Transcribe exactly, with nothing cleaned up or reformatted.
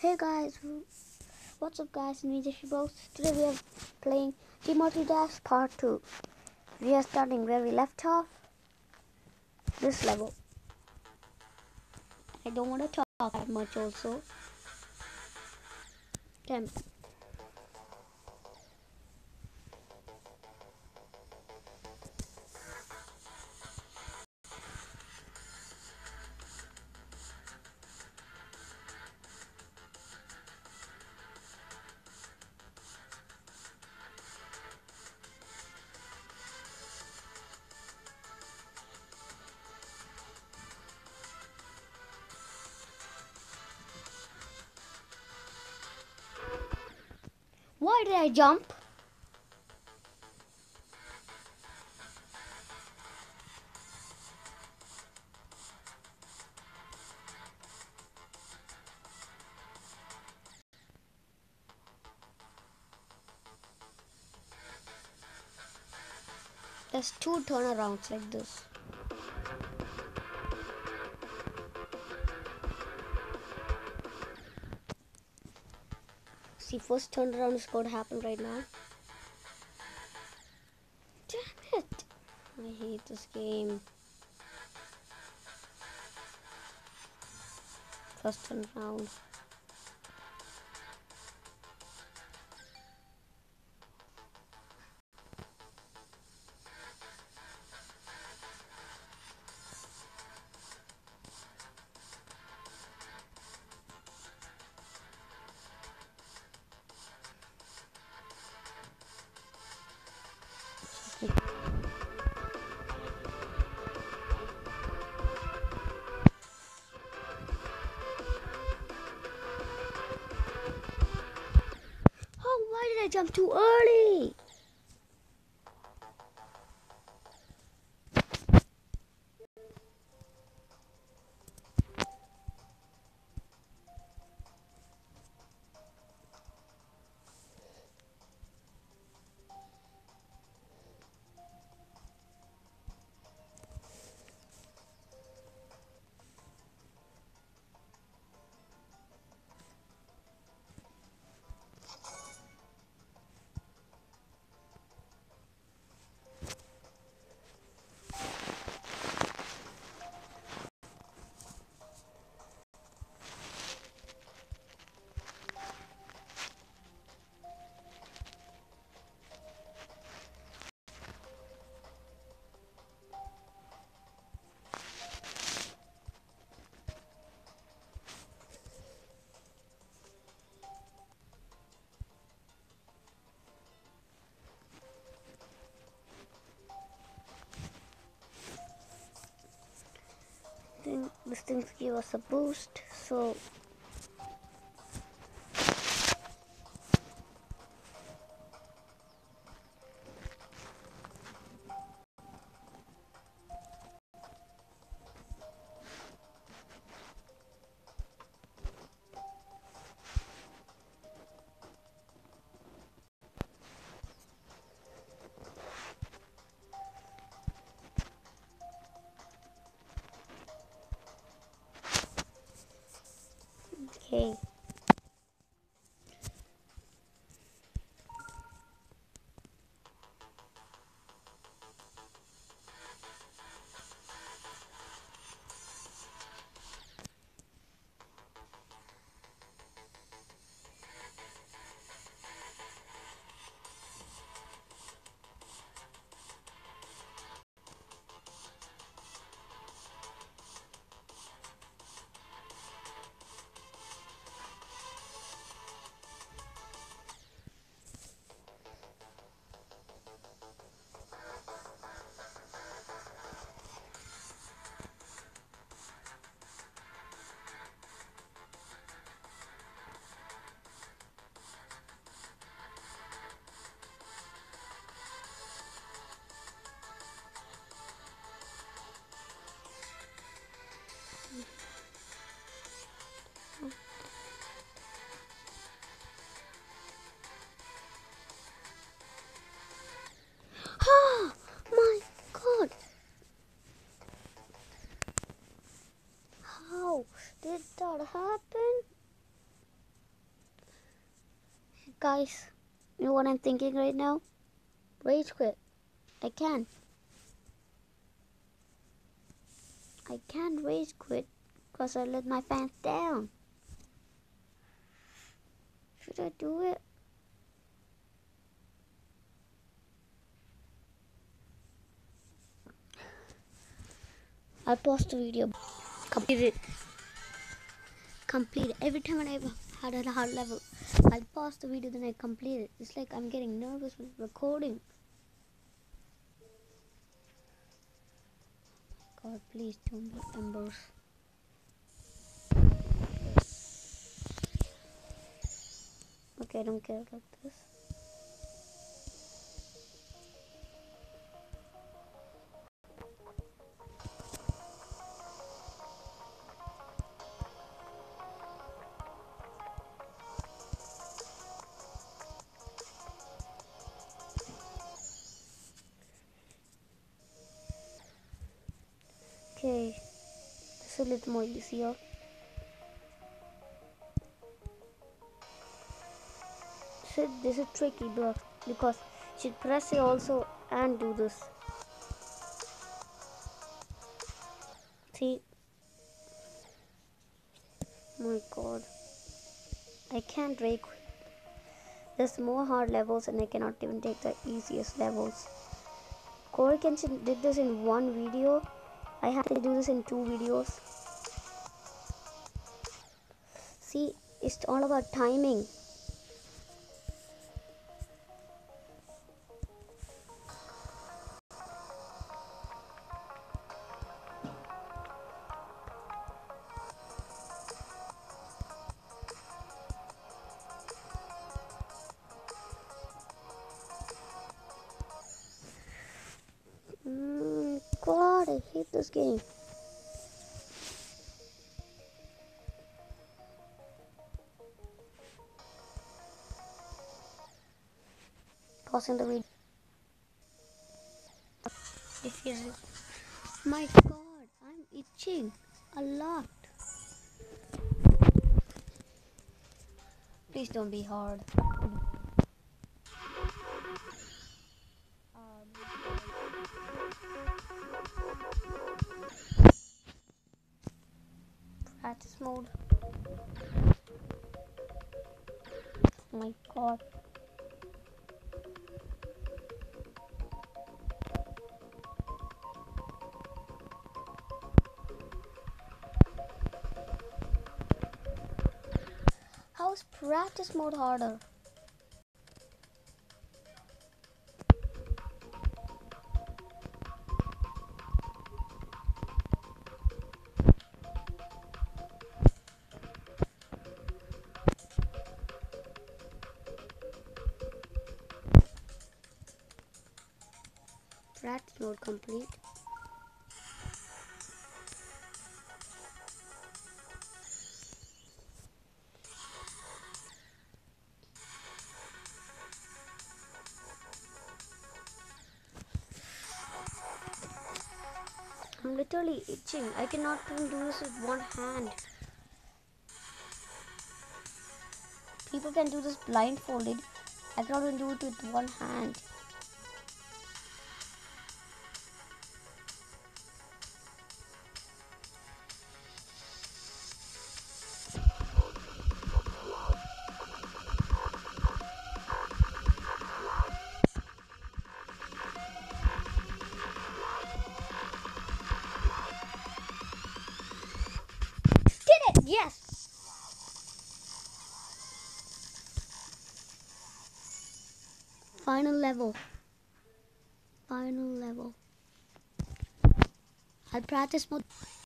Hey guys, what's up guys, me Jeshibos. Today we are playing Timothy Dash Part two. We are starting where we left off, this level. I don't want to talk that much also. Damn. Why did I jump? There's two turnarounds like this. See, first turnaround is going to happen right now. Damn it! I hate this game. First turnaround. Oh, why did I jump too early? Think this thing give us a boost, so okay. guys, you know what I'm thinking right now? Rage quit. I can. I can't rage quit because I let my fans down. Should I do it? I'll pause the video. Complete it. Complete it. Every time I had a hard level, I'll pause the video, then I complete it. It's like I'm getting nervous with recording. God, please don't be embers. Okay, I don't care about this. Okay, this is a little more easier. So this is tricky, bro, because you should press it also and do this. See? My God, I can't break. There's more hard levels, and I cannot even take the easiest levels. Corey Kenshin did this in one video. I had to do this in two videos. See, it's all about timing. Mm, God, I hate this game. Pausing the video. Diffusing. My God, I'm itching a lot. Please don't be hard. Practice mode. Oh my God. How is practice mode harder? Practice mode complete. I'm literally itching. I cannot even do this with one hand. People can do this blindfolded. I cannot even do it with one hand. Did it! Yes! Final level. Final level. I'll practice mode.